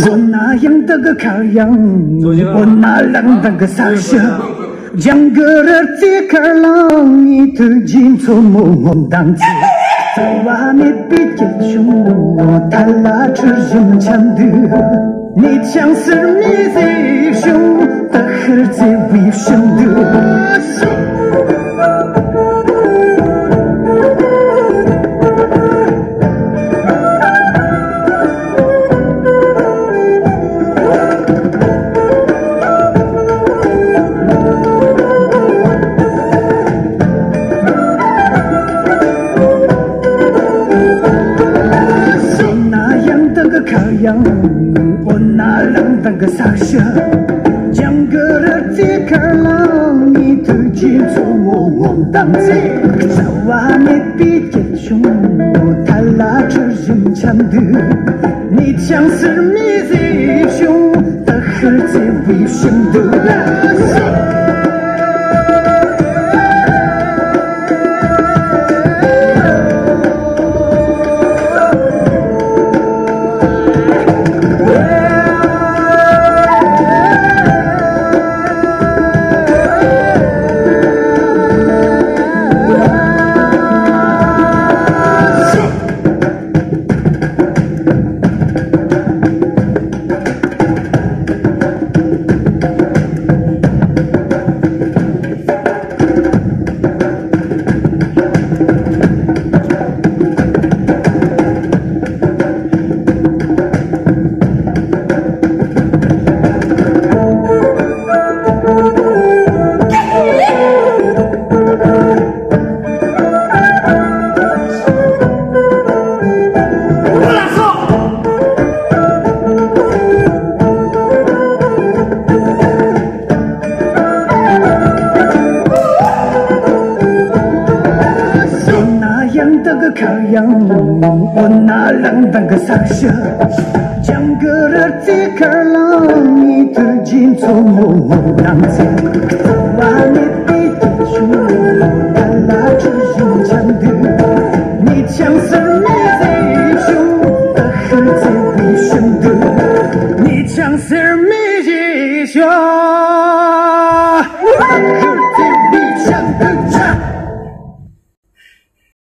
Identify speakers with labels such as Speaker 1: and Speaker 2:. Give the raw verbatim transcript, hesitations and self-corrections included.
Speaker 1: 我那样的个烤羊，我那样的个傻笑，两个人在开朗，你的金错梦梦当起，在外面比较穷，他拉扯人强的，你强势你最凶，他儿子为什么？我那样的个傻笑，两个人在开朗，你的节奏我我当起，在外面比较穷，他拉扯人强的，你强势你最凶，他儿子为什么？烤羊，我那样的个傻笑，两个人在开朗，你的金错梦梦当起，在外面比较穷，他拉扯人强的，你强势你最凶，他儿子为什么？你强势你最凶，他儿子为什么？